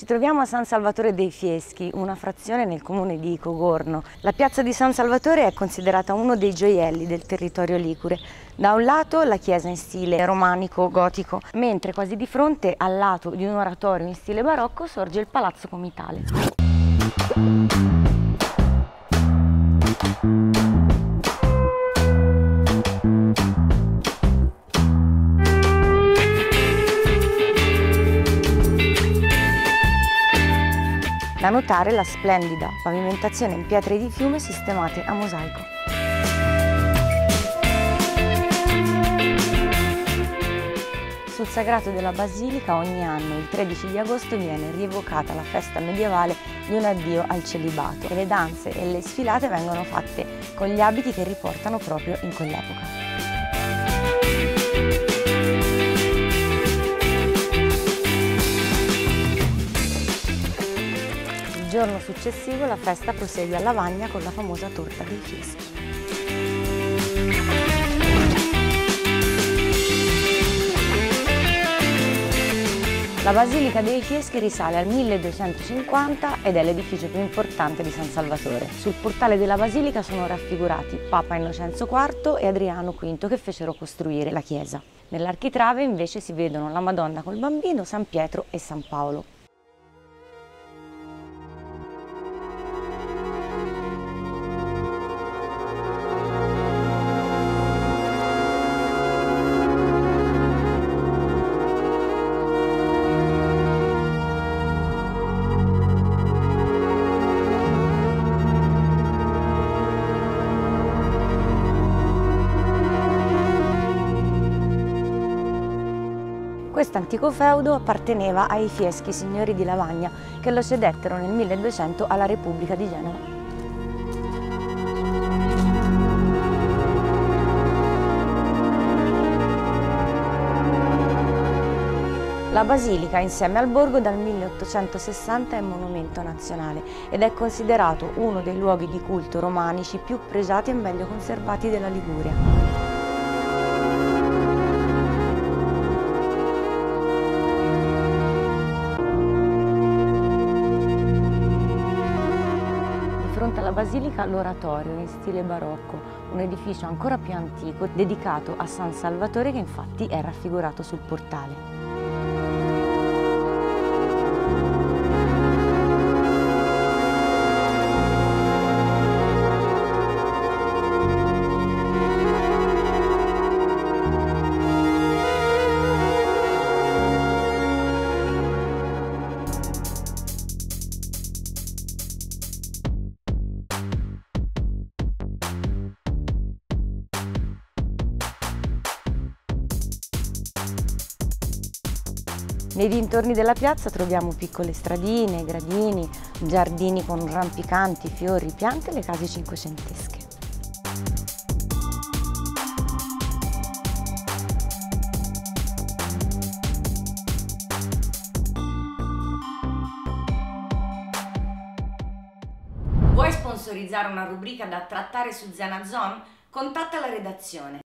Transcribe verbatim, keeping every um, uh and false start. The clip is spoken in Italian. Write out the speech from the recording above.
troviamo a San Salvatore dei Fieschi, una frazione nel comune di Cogorno. La piazza di San Salvatore è considerata uno dei gioielli del territorio ligure. Da un lato la chiesa in stile romanico-gotico, mentre quasi di fronte al lato di un oratorio in stile barocco sorge il Palazzo Comitale. Da notare la splendida pavimentazione in pietre di fiume sistemate a mosaico. Sul sagrato della Basilica ogni anno, il tredici di agosto, viene rievocata la festa medievale di un addio al celibato e le danze e le sfilate vengono fatte con gli abiti che riportano proprio in quell'epoca. Il giorno successivo la festa prosegue a Lavagna con la famosa torta dei Fieschi. La Basilica dei Fieschi risale al milleduecentocinquanta ed è l'edificio più importante di San Salvatore. Sul portale della Basilica sono raffigurati Papa Innocenzo quarto e Adriano quinto che fecero costruire la chiesa. Nell'architrave invece si vedono la Madonna col Bambino, San Pietro e San Paolo. Questo antico feudo apparteneva ai Fieschi, signori di Lavagna, che lo cedettero nel milleduecento alla Repubblica di Genova. La Basilica, insieme al borgo, dal milleottocentosessanta è monumento nazionale ed è considerato uno dei luoghi di culto romanici più pregiati e meglio conservati della Liguria. Di fronte alla Basilica l'oratorio in stile barocco, un edificio ancora più antico dedicato a San Salvatore che infatti è raffigurato sul portale. Nei dintorni della piazza troviamo piccole stradine, gradini, giardini con rampicanti, fiori, piante e le case cinquecentesche. Vuoi sponsorizzare una rubrica da trattare su Zen Zone? Contatta la redazione.